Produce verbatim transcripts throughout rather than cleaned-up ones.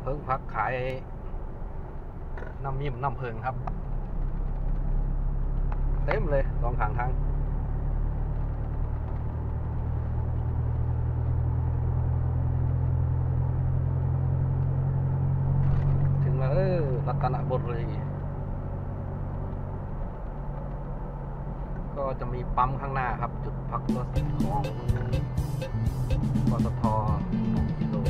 พิงพักขายน้ำมีมน้ำเพิงครับเต็มเลยสองข้างทางถึงแล้วเออรัตนบุรีก็จะมีปั๊มข้างหน้าครับจุดพักรถของปตท.กิโล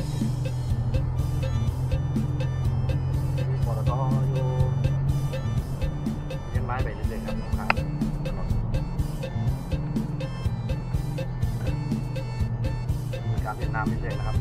มีปตท.อยู่ยังไล่ไปเรื่อยๆครับข้างถนนมีการเล่นน้ำเรื่อยๆนะครับ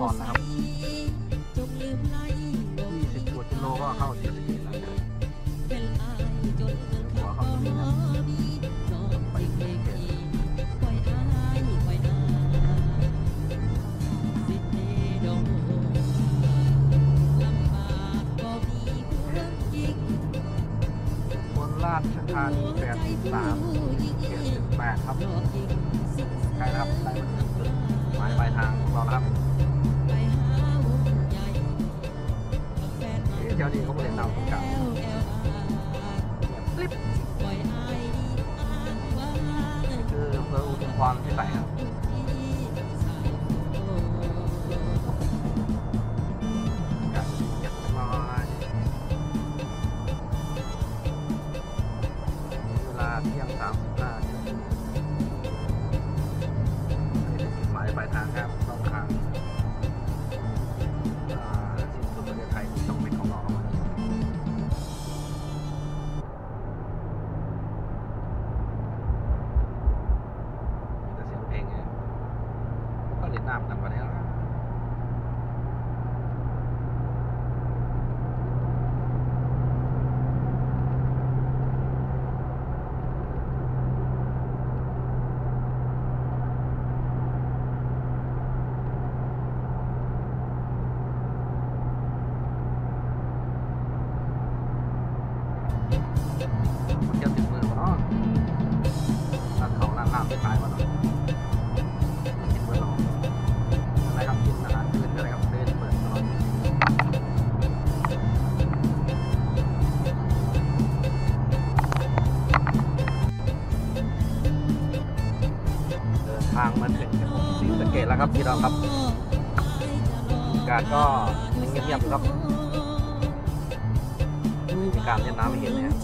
ก่อนนะครับยี่สิบกว่ากิโลก็เข้าศรีสะเกษแล้วนะหัวเข้าตรงนี้นะไปศรีสะเกษบนราชธานีแปดสิบสามเจ็ดสิบแปดครับใกล้แล้วครับใกล้มาถึงจุดหมายปลายทางของเราแล้วครับเที่ยวนี้เขาเรียนนำทุกอย่างลิฟต์คืออำเภออุทุมพรพิสัยครับการเก็บน้อยเวลาเที่ยงสามสิบห้าจุดหมายปลายทางครับต้องทางสิ้นสุดประเทศไทยต้องเป็นของเราเข้ามาแต่เสียงเพลงเนี่ยก็เล่นน้ำกันกว่านี้แล้วมันจะติดมือวะเนาะร้านเขาร้านน้ำไม่ขาย วะเนาะติดมือเราอะไรครับกินอาหารคืนอะไรครับเดินเปิดตลอดเดินทางมาถึงศรีสะเกษแล้วครับพี่น้องครับการก็ยังเงียบๆอยู่ครับการเล่นน้ำไม่เห็นเลยครับ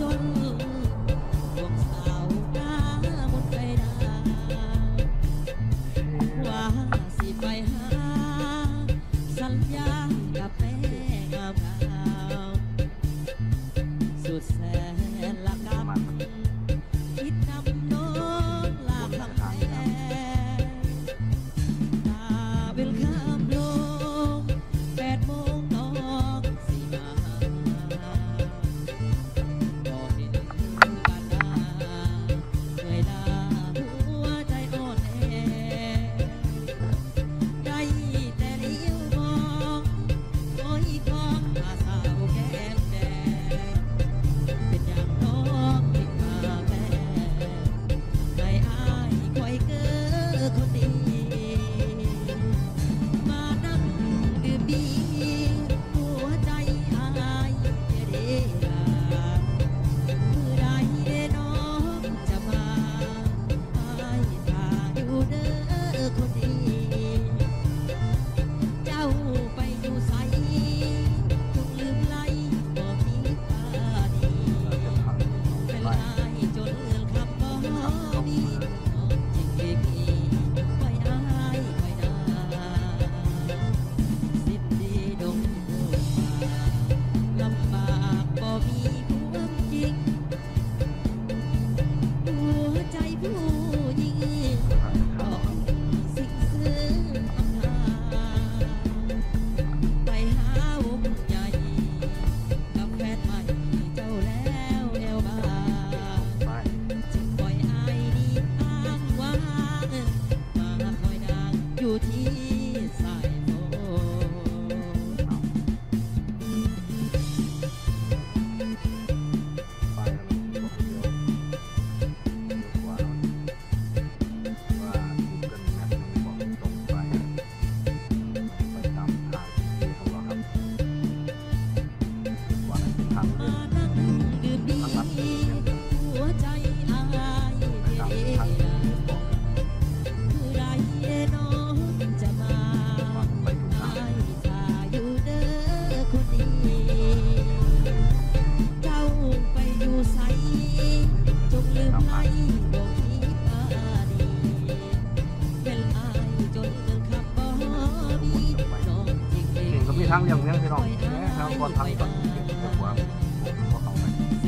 ทางเลี่ยงเลี่ยงพี่น้องทางก่อนทางก่อนเก็บหัวผมก็เข้าไป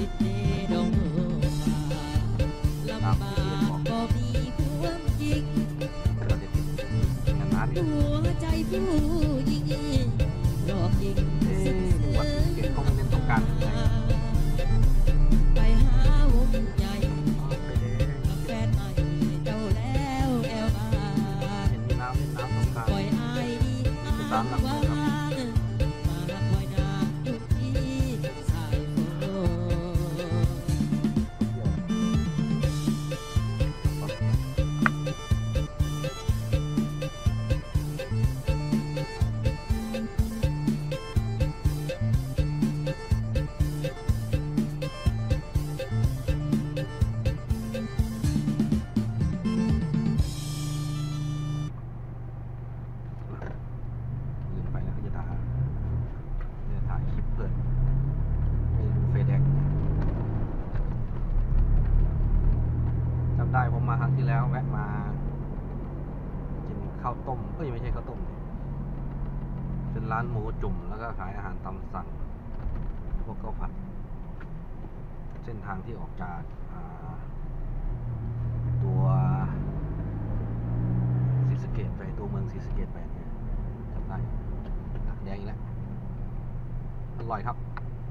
ตามที่เรียนบอกเราจะติดงานนั้นำได้ผมมาครั้งที่แล้วแวะมากินข้าวต้มเอ้ยไม่ใช่ข้าวต้มเป็นร้านหมูจุ่มแล้วก็ขายอาหารตามสั่งพวกข้าวผัดเส้นทางที่ออกจากตัวศรีสะเกษไปตัวเมืองศรีสะเกษไปเนี่ยจำได้แดงอีกแล้วอร่อยครับ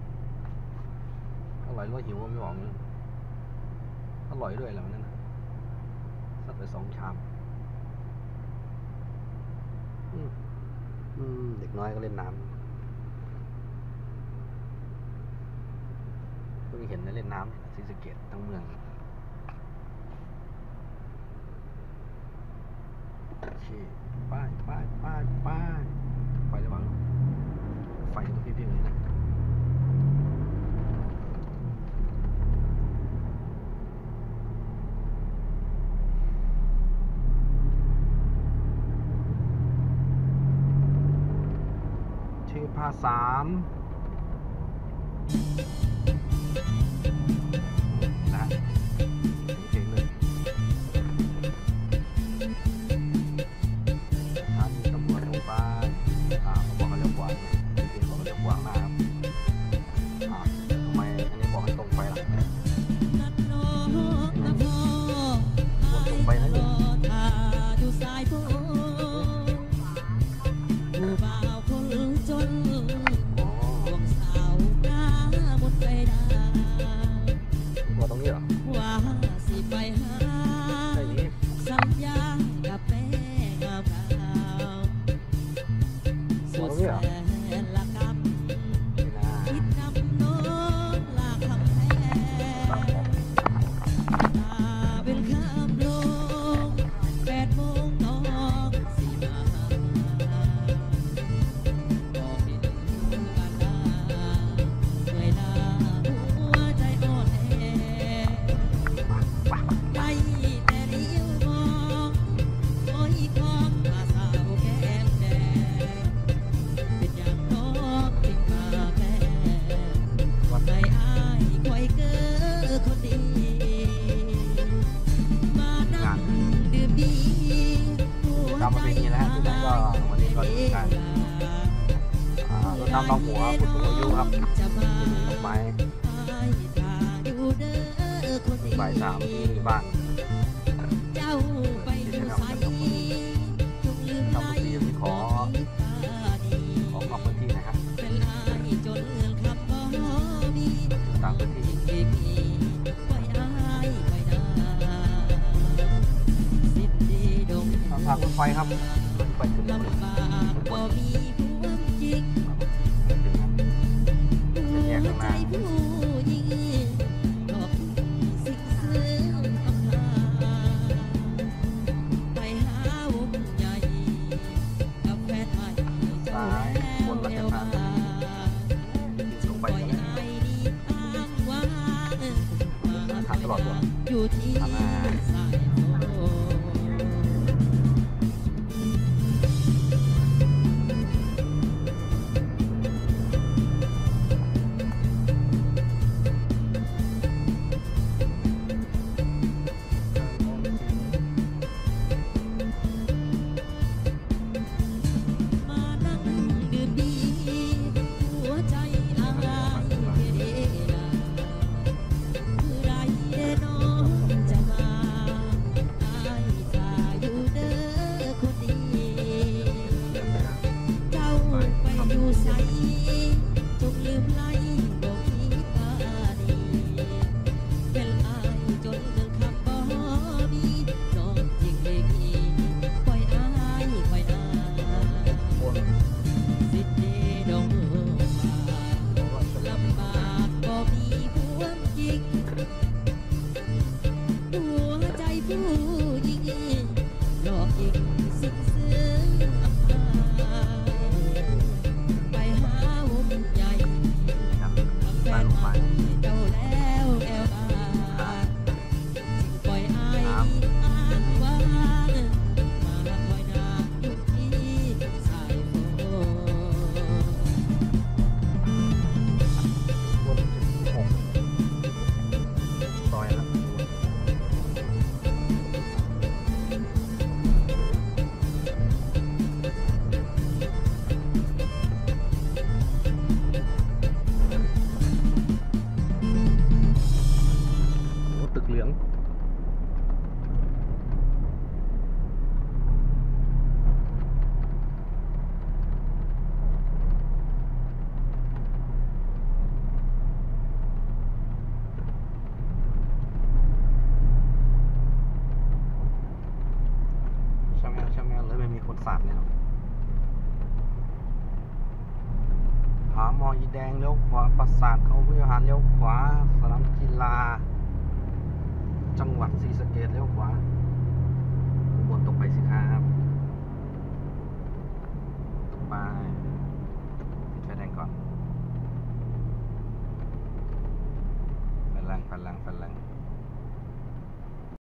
อร่อยด้วยหิวไม่บอกเลยอร่อยด้วยแหละมันนั่นสักไปสองชามอืมเด็กน้อยก็เล่นน้ำเพิ่งเห็นนะเล่นน้ำศรีสะเกษทั้งเมืองโอเคป้ายป้ายป้ายป้ายไฟระวังไฟตัวพี่ๆเลยนะเทพาสามนะเก่งเลยทางตำรวจลงไปอ่าเขาบอกเขาเรียกกวางเนี่ยเก่งบอกเขาเรียกกวางนะครับอ่าทำไมอันนี้บอกให้ตรงไปล่ะวนตรงไปนะนี่ตรงนี้เหรอว่าสิไปหาสัญญากับแม่งามสุดแสนละกำคิดนำน้องลาคำแพ้ตาเป็นคำลงแปดโมงน้องสิมาบอกดินกันลาเหนื่อยลาหัวใจอ่อนแอได้แต่เลี้ยวมองโอ้ยของมาสาวแก้มแดงเป็นอย่างน้องทิ้งมาแม่ใจอ้ายคอยเก้อคนดีมานั่งดื่มดีกลับมาเป็นอย่างนี้แล้วที่นั่นก็วันนี้ก็ดีกันรถน้ำน้องหัวผู้สูงอายุครับจะมีดอกไม้บ่ายสามที่บ้านเจ้าไปดูใสจงลืมไหลที่ขอขอนอกพื้นที่นะครับต่างพื้นที่ทางทางรถไฟครับรถไฟขึ้นลำบากบ่มีความจริงหัวใจผู้หญิงดอกสิ่งเสื่อมอำลาไปหาวงใหญ่กับแฟนใหม่เจ้าแล้วแววมาปล่อยให้ดีอ้างว้างมาตลอดอยู่ที่สายโฟศาสตร์เนี่ยครับผาหมออีแดงเลี้ยวขวาปราสาทเขาวิหารเลี้ยวขวาสนามกีฬาจังหวัดศรีสะเกษเลี้ยวขวาอุบลตกไปสิครับตกไปติดไฟแดงก่อนไฟแรงไฟแรงไฟแรง